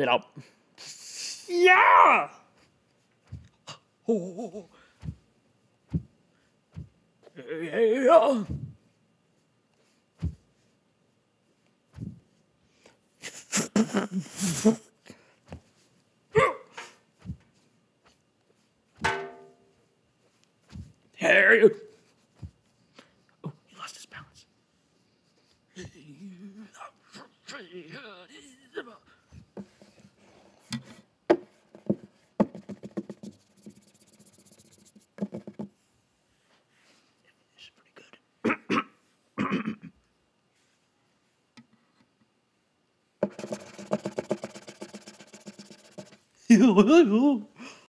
it up. Yeah! Oh. Yeah. Harry. Oh, he lost his balance. This is pretty good.